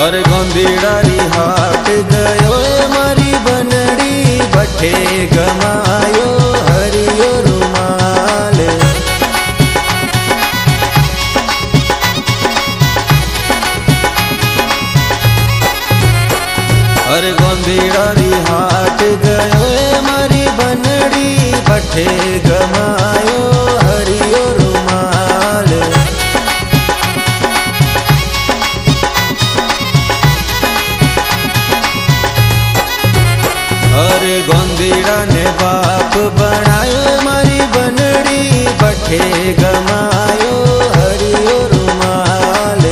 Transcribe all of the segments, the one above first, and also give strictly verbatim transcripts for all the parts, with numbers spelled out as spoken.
अरे गोंदीड़ारी हाट गयो मारी बनड़ी बठे गमायो हरियो रुमाल। अरे गोंदीड़ारी हाट गयो मारी बनड़ी बठे गमायो हरियो रुमाल। अरे गोंदीड़ा ने बाप बनायो मारी बनड़ी बठे गमायो हरियो रुमाल।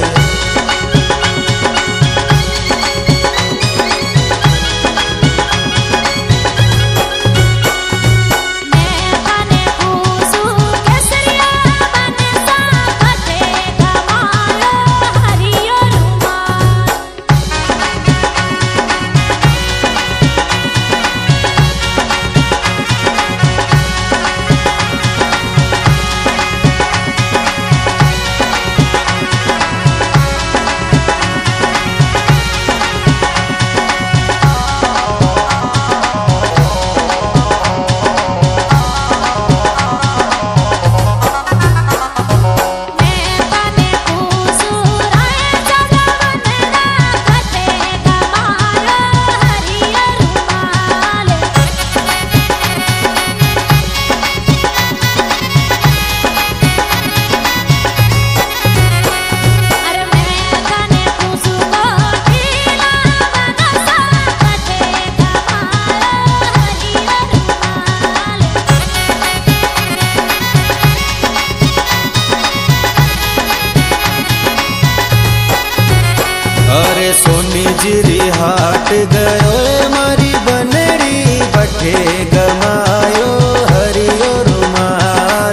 अरे सोनी जीरी हाट गयो मारी बनड़ी बठे गमायो हरियो रुमाल।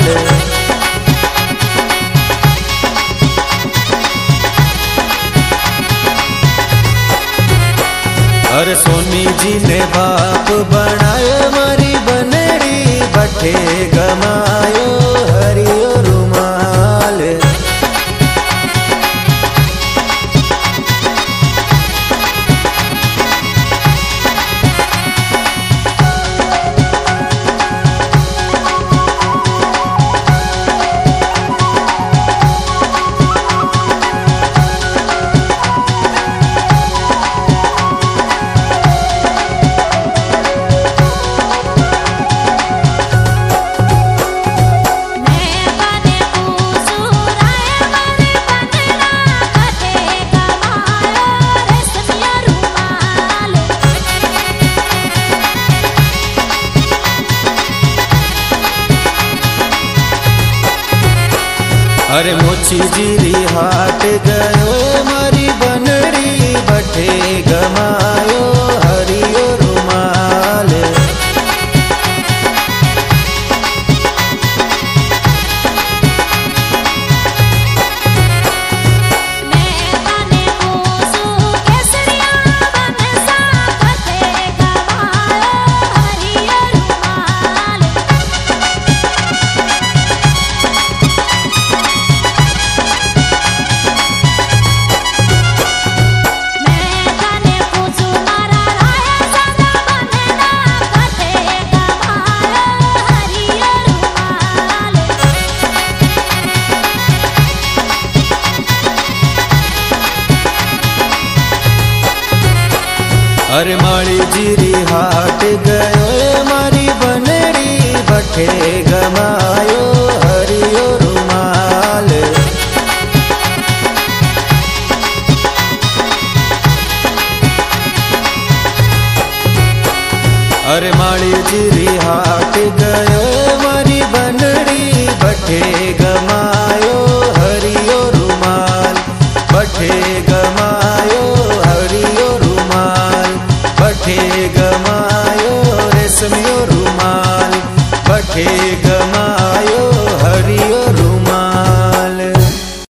अरे सोनी जी ने बाप बनायो मारी बनड़ी बठे गमायो हरियो रुमाल। अरे मोची जीरी हाट गयो मारी बनड़ी बठे गमायो हरियो रुमाल। अरे माली जीरी हाट गयो मारी बनड़ी बठे गमायो हरियो रुमाल। अरे माली जीरी हाट गयो मारी बनड़ी बठे गमायो हरियो रुमाल बठे